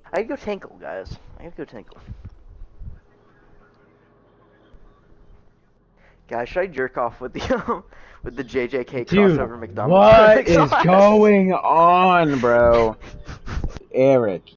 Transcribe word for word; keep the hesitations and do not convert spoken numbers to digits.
I gotta go Tinkle, guys. I gotta go Tinkle. Guys, should I jerk off with the um, with the J J K Dude, crossover McDonald's what critics is class? going on, bro? Eric.